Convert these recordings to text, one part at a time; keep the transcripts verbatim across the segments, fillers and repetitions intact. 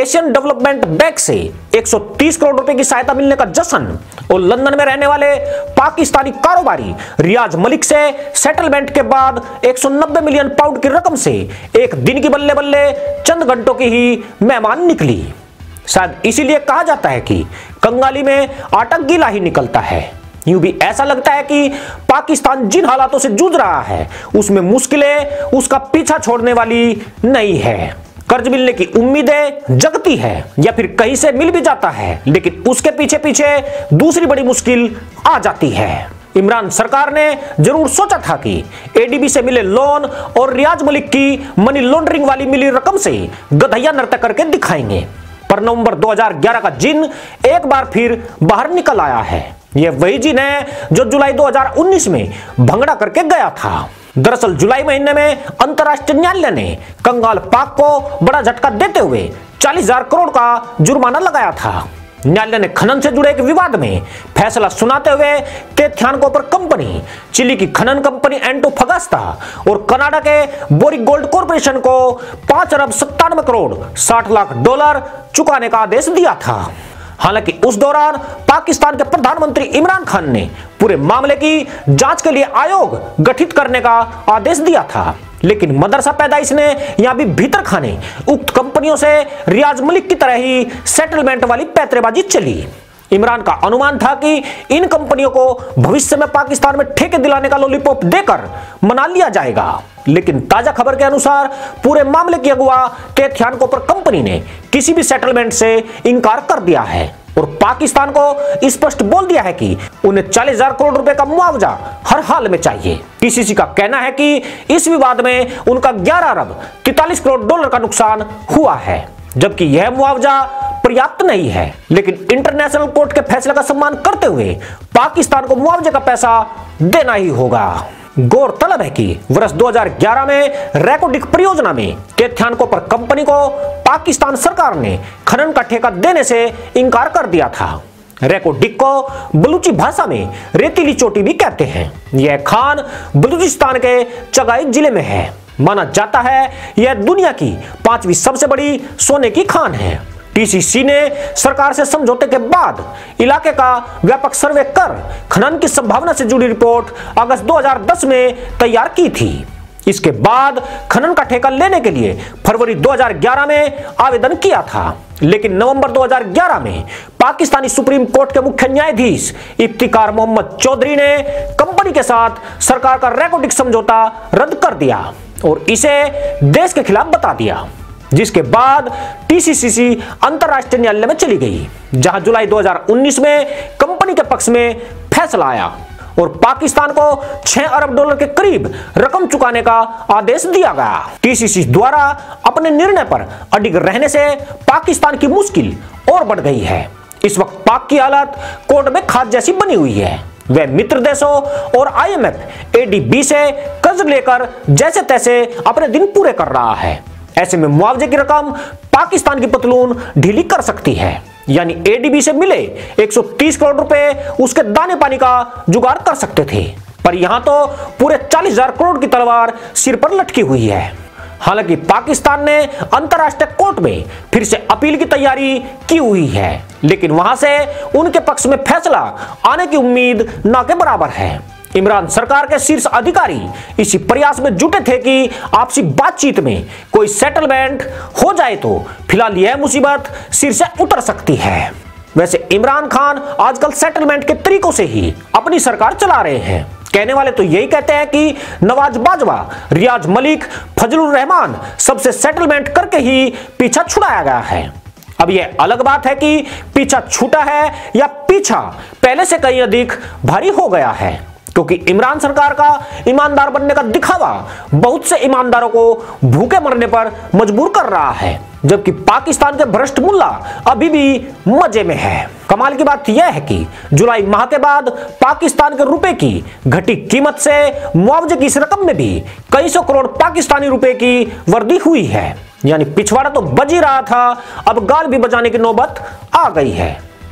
Asian development bank से एक सौ तीस करोड़ रुपए की सहायता मिलने का जश्न और लंदन में रहने वाले पाकिस्तानी कारोबारी रियाज मलिक से सेटलमेंट के बाद एक सौ नब्बे मिलियन पाउंड की रकम से एक दिन की बल्ले बल्ले चंद घंटों की ही मेहमान निकली। शायद इसीलिए कहा जाता है कि कंगाली में आटा गीला ही निकलता है। यूं भी ऐसा लगता है कि पाकिस्तान जिन हालातों से जूझ रहा है उसमें मुश्किलें उसका पीछा छोड़ने वाली नहीं है। कर्ज मिलने की उम्मीदें जगती है या फिर कहीं से मिल भी जाता है, लेकिन उसके पीछे पीछे दूसरी बड़ी मुश्किल आ जाती है। इमरान सरकार ने जरूर सोचा था कि एडीबी से मिले लोन और रियाज मलिक की मनी लॉन्ड्रिंग वाली मिली रकम से गधैया नृत्य करके दिखाएंगे, पर नवंबर दो हज़ार ग्यारह का जिन एक बार फिर बाहर निकल आया है। यह वही जिन है जो जुलाई दो हज़ार उन्नीस में भंगड़ा करके गया था। दरअसल जुलाई महीने में अंतर्राष्ट्रीय न्यायालय ने कंगाल पाक को बड़ा झटका देते हुए चालीस हजार करोड़ का जुर्माना लगाया था। न्यायालय ने खनन से जुड़े एक विवाद में फैसला सुनाते हुए टेथ्यानकोपर कंपनी, चिली की खनन कंपनी एंटोफगास्ता और कनाडा के बोरिक गोल्ड कॉर्पोरेशन को पांच अरब सत्तानवे करोड़ साठ लाख डॉलर चुकाने का आदेश दिया था। हालांकि उस दौरान पाकिस्तान के प्रधानमंत्री इमरान खान ने पूरे मामले की जांच के लिए आयोग गठित करने का आदेश दिया था, लेकिन मदरसा पैदाइश ने यहां भी भीतर खाने उक्त कंपनियों से रियाज मलिक की तरह ही सेटलमेंट वाली पैतरेबाजी चली। इमरान का अनुमान था कि इन कंपनियों को भविष्य में पाकिस्तान में ठेके दिलाने का लॉलीपॉप देकर मना लिया जाएगा, लेकिन ताजा खबर के अनुसार पूरे मामले की अगुवा टेथ्यानकोपर कंपनी ने किसी भी सेटलमेंट से इनकार कर दिया है और पाकिस्तान को स्पष्ट बोल दिया है कि उन्हें चालीस हजार करोड़ रुपए का मुआवजा हर हाल में चाहिए। पीसीसी का कहना है कि इस विवाद में उनका ग्यारह अरब तैंतालीस करोड़ डॉलर का नुकसान हुआ है, जबकि यह मुआवजा पर्याप्त नहीं है, लेकिन इंटरनेशनल कोर्ट के फैसले का सम्मान करते हुए पाकिस्तान को मुआवजे का पैसा देना ही होगा। गौरतलब है कि वर्ष दो हज़ार ग्यारह में रैकोडिक परियोजना में टेथ्यानकोपर कंपनी को पाकिस्तान सरकार ने खनन का ठेका देने से इनकार कर दिया था। रैकोडिक को बलूची भाषा में रेतीली चोटी भी कहते हैं। यह खान बलूचिस्तान के चगाई जिले में है। माना जाता है यह दुनिया की पांचवी सबसे बड़ी सोने की खान है। टीसीसी ने सरकार से समझौते के बाद इलाके का व्यापक सर्वे कर खनन की संभावना से जुड़ी रिपोर्ट अगस्त दो हज़ार दस में तैयार की थी। इसके बाद खनन का ठेका लेने के लिए फरवरी दो हज़ार ग्यारह में आवेदन किया था, लेकिन नवंबर दो हज़ार ग्यारह में पाकिस्तानी सुप्रीम कोर्ट के मुख्य न्यायाधीश इफ्तिकार मोहम्मद चौधरी ने कंपनी के साथ सरकार का रैकोडिक समझौता रद्द कर दिया और इसे देश के खिलाफ बता दिया, जिसके बाद टीसीसी अंतर्राष्ट्रीय न्यायालय में चली गई, जहां जुलाई दो हज़ार उन्नीस में कंपनी के पक्ष में फैसला आया और पाकिस्तान को छह अरब डॉलर के करीब रकम चुकाने का आदेश दिया गया। टीसीसी द्वारा अपने निर्णय पर अडिग रहने से पाकिस्तान की मुश्किल और बढ़ गई है। इस वक्त पाक की हालत कोर्ट में खाद जैसी बनी हुई है। वह मित्र देशों और आईएमएफ एडीबी से कर्ज लेकर जैसे तैसे अपने दिन पूरे कर रहा है। ऐसे में मुआवजे की रकम पाकिस्तान की पतलून ढीली कर सकती है, यानी एडीबी से मिले एक सौ तीस करोड़ रुपए उसके दाने पानी का जुगाड़ कर सकते थे, पर यहां तो पूरे चालीस हजार करोड़ की तलवार सिर पर लटकी हुई है। हालांकि पाकिस्तान ने अंतर्राष्ट्रीय कोर्ट में फिर से अपील की तैयारी की हुई है, लेकिन वहां से उनके पक्ष में फैसला आने की उम्मीद न के बराबर है। इमरान सरकार के शीर्ष अधिकारी इसी प्रयास में जुटे थे कि आपसी बातचीत में कोई सेटलमेंट हो जाए तो फिलहाल यह मुसीबत सिर से उतर सकती है। वैसे इमरान खान आजकल सेटलमेंट के तरीकों से ही अपनी सरकार चला रहे हैं। कहने वाले तो यही कहते हैं कि नवाज बाजवा, रियाज मलिक, फजलुर रहमान सबसे सेटलमेंट करके ही पीछा छुड़ाया गया है। अब यह अलग बात है कि पीछा छूटा है या पीछा पहले से कहीं अधिक भारी हो गया है, क्योंकि इमरान सरकार का ईमानदार बनने का दिखावा बहुत से ईमानदारों को भूखे मरने पर मजबूर कर रहा है, जबकि पाकिस्तान के भ्रष्ट मुल्ला अभी भी मजे में है। कमाल की बात यह है कि जुलाई माह के बाद पाकिस्तान के रुपए की घटी कीमत से मुआवजे की इस रकम में भी कई सौ करोड़ पाकिस्तानी रुपए की वृद्धि हुई है। यानी पिछवाड़ा तो बज ही रहा था, अब गाल भी बजाने की नौबत आ गई है।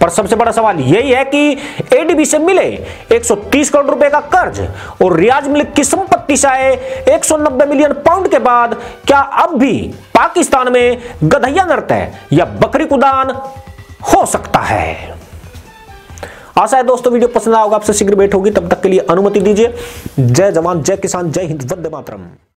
पर सबसे बड़ा सवाल यही है कि एडीबी से मिले एक सौ तीस करोड़ रुपए का कर्ज और रियाज मलिक की संपत्ति से आए एक सौ नब्बे मिलियन पाउंड के बाद क्या अब भी पाकिस्तान में गधैया नृत्य या बकरी कुदान हो सकता है? आशा है दोस्तों वीडियो पसंद आएगा, आपसे शीघ्र भेंट होगी। तब तक के लिए अनुमति दीजिए। जय जवान, जय किसान, जय हिंद, वंदे मातरम।